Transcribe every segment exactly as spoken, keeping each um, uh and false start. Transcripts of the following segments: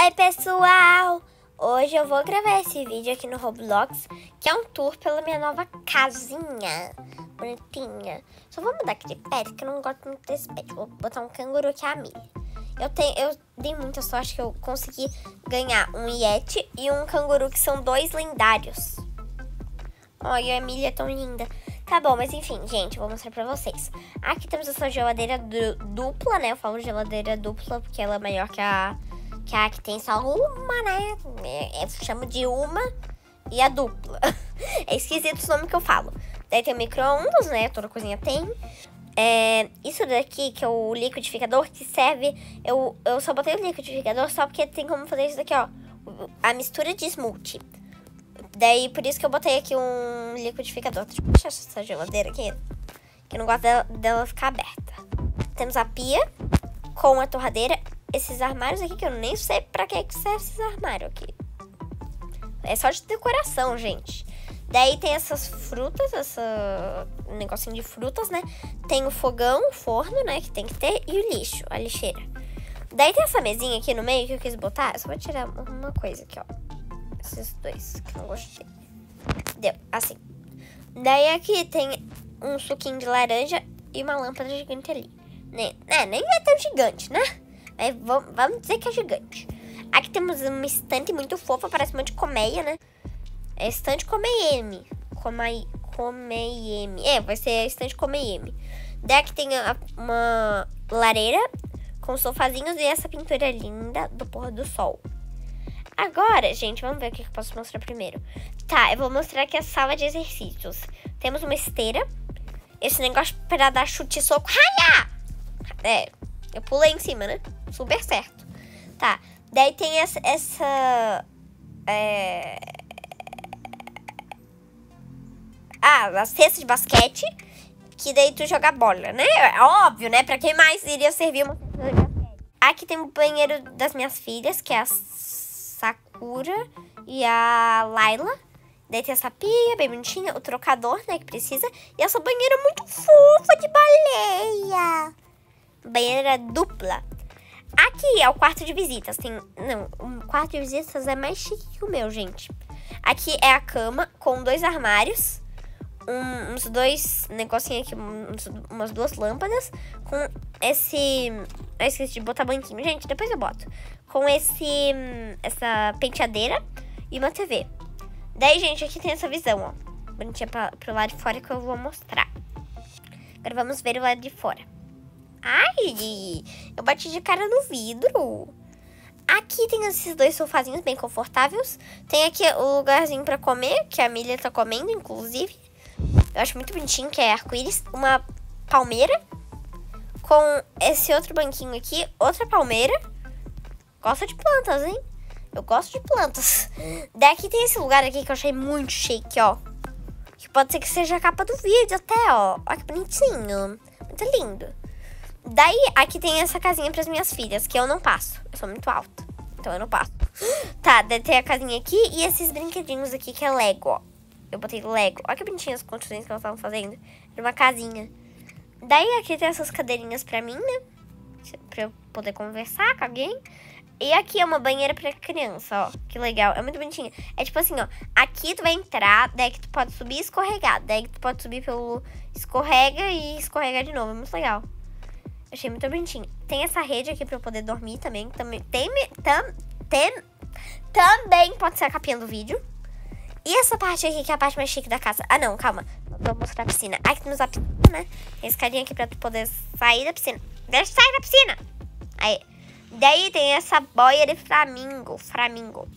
Oi pessoal, hoje eu vou gravar esse vídeo aqui no Roblox, que é um tour pela minha nova casinha, bonitinha. Só vou mudar aqui de pet, que eu não gosto muito desse pet. Vou botar um canguru que é a Millie. Eu, tenho, eu dei muita sorte que eu consegui ganhar um Yeti e um canguru, que são dois lendários. Olha, a Millie é tão linda. Tá bom, mas enfim, gente, eu vou mostrar pra vocês. Aqui temos essa geladeira du dupla, né? Eu falo geladeira dupla porque ela é maior que a... Que a que tem só uma, né? Eu chamo de uma e a dupla. É esquisito o nome que eu falo. Daí tem o micro-ondas, né? Toda coisinha tem. É, isso daqui, que é o liquidificador, que serve... Eu, eu só botei o liquidificador só porque tem como fazer isso daqui, ó. A mistura de smoothie. Daí, por isso que eu botei aqui um liquidificador. Deixa eu fechar essa geladeira aqui, que eu não gosto dela, dela ficar aberta. Temos a pia com a torradeira. Esses armários aqui, que eu nem sei pra que serve esses armários aqui. É só de decoração, gente. Daí tem essas frutas, essa um negocinho de frutas, né? Tem o fogão, o forno, né? Que tem que ter. E o lixo, a lixeira. Daí tem essa mesinha aqui no meio que eu quis botar. Eu só vou tirar uma coisa aqui, ó. Esses dois, que eu não gostei. Deu, assim. Daí aqui tem um suquinho de laranja e uma lâmpada gigante ali. Nem, né, nem é tão gigante, né? Mas vamos dizer que é gigante. Aqui temos uma estante muito fofa, parece um monte de colmeia, né? É estante Comei-M. Comei, Comei-M. É, vai ser a estante Comei-M. Daí aqui tem a, uma lareira com sofazinhos e essa pintura linda do pôr do sol. Agora, gente, vamos ver o que eu posso mostrar primeiro. Tá, eu vou mostrar aqui a sala de exercícios. Temos uma esteira. Esse negócio pra dar chute e soco. Raia! É, eu pulei em cima, né? Super certo. Tá, daí tem essa... essa é... Ah, a cesta de basquete. Que daí tu joga bola, né? É óbvio, né? Pra quem mais iria servir uma cesta de basquete? Aqui tem o banheiro das minhas filhas, que é a Sakura e a Layla. Daí tem essa pia bem bonitinha, o trocador, né, que precisa. E essa banheira muito fofa de baleia. Banheira dupla. Aqui é o quarto de visitas. Tem, não, o quarto de visitas é mais chique que o meu, gente. Aqui é a cama com dois armários. Um, uns dois negocinhos aqui, uns, umas duas lâmpadas. Com esse... Eu esqueci de botar banquinho. Gente, depois eu boto. Com esse... Essa penteadeira e uma T V. Daí, gente, aqui tem essa visão, ó. Bonitinha pra, pro lado de fora que eu vou mostrar. Agora vamos ver o lado de fora. Ai, eu bati de cara no vidro. Aqui tem esses dois sofazinhos bem confortáveis. Tem aqui o lugarzinho pra comer, que a Millie tá comendo, inclusive. Eu acho muito bonitinho, que é arco-íris. Uma palmeira com esse outro banquinho aqui. Outra palmeira. Gosto de plantas, hein? Eu gosto de plantas. Daqui tem esse lugar aqui que eu achei muito chique, ó. Que pode ser que seja a capa do vídeo até, ó. Olha que bonitinho. Muito lindo. Daí, aqui tem essa casinha pras minhas filhas, que eu não passo. Eu sou muito alta, então eu não passo. Tá, daí tem a casinha aqui e esses brinquedinhos aqui, que é Lego, ó. Eu botei Lego. Olha que bonitinhas as construções que elas estavam fazendo. Era uma casinha. Daí, aqui tem essas cadeirinhas pra mim, né? Pra eu poder conversar com alguém. E aqui é uma banheira pra criança, ó. Que legal, é muito bonitinha. É tipo assim, ó. Aqui tu vai entrar, daí que tu pode subir e escorregar. Daí que tu pode subir pelo... Escorrega e escorregar de novo. É muito legal. Achei muito bonitinho. Tem essa rede aqui pra eu poder dormir também. Também, tem, tam, tem, também pode ser a capinha do vídeo. E essa parte aqui, que é a parte mais chique da casa. Ah, não, calma. Vou mostrar a piscina. Aqui temos a piscina, né? Tem esse carinha aqui pra tu poder sair da piscina. Deixa eu sair da piscina. Aí. Daí tem essa boia de flamingo. Flamingo.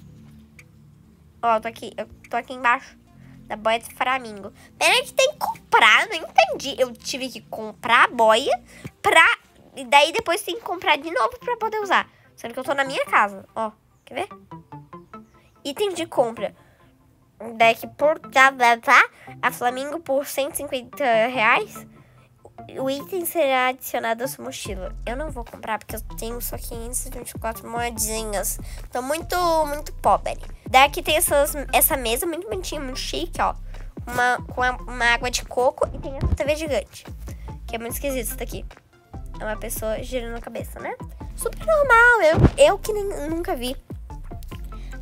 Ó, eu tô aqui. Eu tô aqui embaixo da boia de flamingo. Pena que tem que comprar. Não entendi. Eu tive que comprar a boia pra... E daí depois tem que comprar de novo pra poder usar. Sendo que eu tô na minha casa. Ó, quer ver? Item de compra. Deck por... A Flamingo por cento e cinquenta reais. O item será adicionado à sua mochila. Eu não vou comprar porque eu tenho só quinhentas e vinte e quatro moedinhas. Tô muito, muito pobre. Daqui tem essas, essa mesa muito bonitinha, muito chique, ó. Uma, com uma água de coco e tem essa T V gigante. Que é muito esquisito isso daqui. É uma pessoa girando a cabeça, né? Super normal, eu, eu que nem, nunca vi.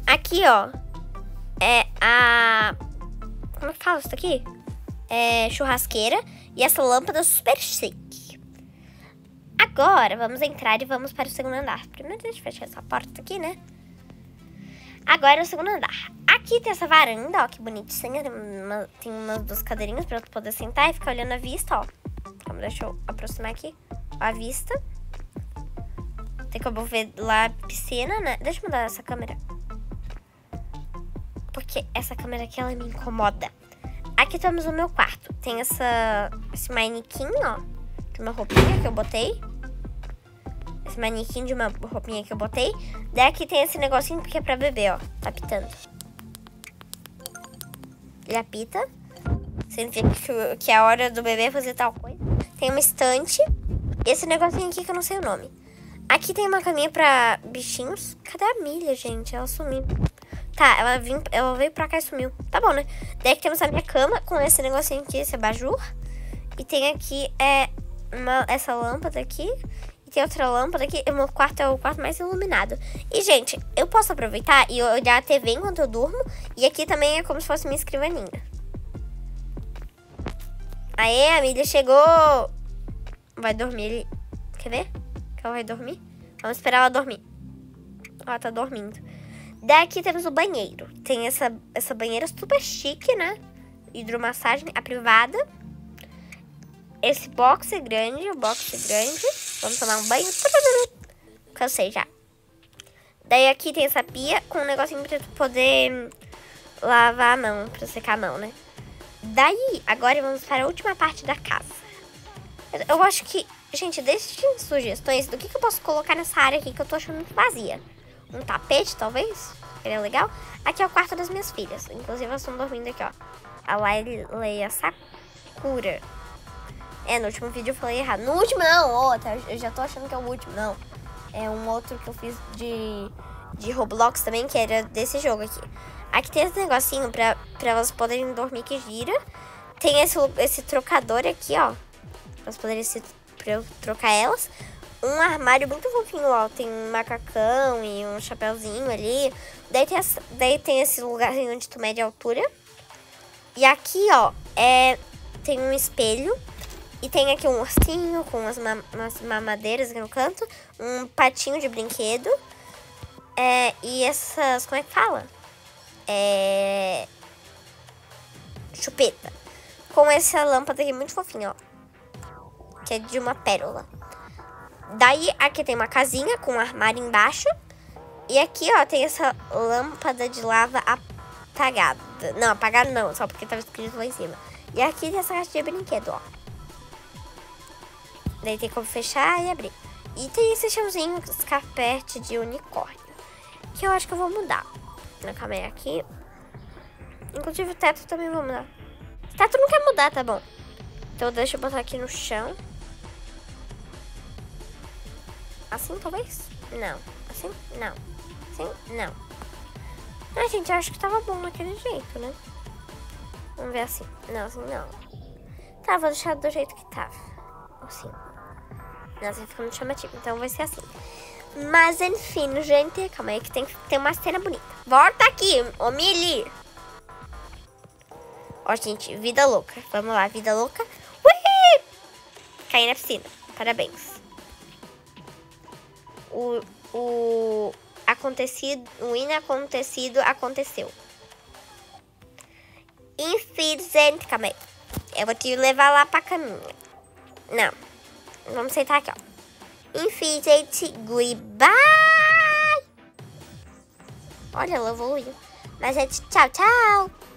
Aqui, ó, é a... Como é que fala isso daqui? É churrasqueira e essa lâmpada super chique. Agora, vamos entrar e vamos para o segundo andar. Primeiro, deixa eu fechar essa porta aqui, né? Agora é o segundo andar. Aqui tem essa varanda, ó, que bonitinha. Tem, uma, tem umas duas cadeirinhas pra tu poder sentar e ficar olhando a vista, ó. Então, deixa eu aproximar aqui a vista. Tem como ver lá a piscina, né? Deixa eu mudar essa câmera. Porque essa câmera aqui, ela me incomoda. Aqui temos o meu quarto. Tem essa, esse manequim, ó, de uma roupinha que eu botei. Esse manequim de uma roupinha que eu botei. Daí aqui tem esse negocinho que é pra beber, ó. Tá apitando. Ele apita. Significa que, que é a hora do bebê fazer tal coisa. Tem uma estante. E esse negocinho aqui que eu não sei o nome. Aqui tem uma caminha pra bichinhos. Cadê a Milha, gente? Ela sumiu. Tá, ela, vim, ela veio pra cá e sumiu. Tá bom, né? Daí aqui temos a minha cama com esse negocinho aqui, esse abajur. E tem aqui é, uma, essa lâmpada aqui. E tem outra lâmpada aqui. O meu quarto é o quarto mais iluminado. E, gente, eu posso aproveitar e olhar a T V enquanto eu durmo. E aqui também é como se fosse minha escrivaninha. Aê, a Milha chegou! Vai dormir ali. Quer ver? Que ela vai dormir? Vamos esperar ela dormir. Ela tá dormindo. Daqui temos o banheiro. Tem essa, essa banheira super chique, né? Hidromassagem, a privada. Esse box grande, o box grande. Vamos tomar um banho. Cansei já. Daí aqui tem essa pia com um negocinho pra tu poder lavar a mão, pra secar a mão, né? Daí, agora vamos para a última parte da casa. Eu acho que... Gente, deixem sugestões do que, que eu posso colocar nessa área aqui que eu tô achando muito vazia. Um tapete, talvez? Seria legal. Aqui é o quarto das minhas filhas. Inclusive, elas estão dormindo aqui, ó. A Laila e a Sakura. É, no último vídeo eu falei errado. No último, não, outra. Eu já tô achando que é o último, não. É um outro que eu fiz de, de Roblox também, que era desse jogo aqui. Aqui tem esse negocinho pra, pra elas poderem dormir que gira. Tem esse, esse trocador aqui, ó. Pra elas poderem se, pra eu trocar elas. Um armário muito fofinho, ó. Tem um macacão e um chapéuzinho ali. Daí tem, essa, daí tem esse lugarzinho onde tu mede a altura. E aqui, ó, é, tem um espelho. E tem aqui um ursinho com umas, ma umas mamadeiras aqui no canto. Um patinho de brinquedo. É, e essas... Como é que fala? É... Chupeta. Com essa lâmpada aqui muito fofinha, ó. Que é de uma pérola. Daí, aqui tem uma casinha com um armário embaixo. E aqui, ó, tem essa lâmpada de lava apagada. Não, apagada não, só porque tava escrito lá em cima. E aqui tem essa caixa de brinquedo, ó. Daí tem como fechar e abrir. E tem esse chãozinho, esse carpete de unicórnio. Que eu acho que eu vou mudar. Na calma aí, aqui. Inclusive o teto também vou mudar. O teto não quer mudar, tá bom. Então deixa eu botar aqui no chão. Assim, talvez? Não. Assim? Não. Assim? Não. Ah, gente, eu acho que tava bom daquele jeito, né? Vamos ver assim. Não, assim não. Tá, vou deixar do jeito que tava. Assim. Não, assim fica muito chamativo. Então vai ser assim. Mas, enfim, gente, calma aí que tem que ter uma cena bonita. Volta aqui, ô Mili. Ó, gente, vida louca. Vamos lá, vida louca. Ui! Caí na piscina. Parabéns. O, o acontecido, o inacontecido aconteceu. Enfim, gente, calma aí. Eu vou te levar lá pra caminha. Não. Vamos sentar aqui, ó. Enfim, gente, goodbye! Olha, ela evoluiu. Mas, gente, tchau, tchau!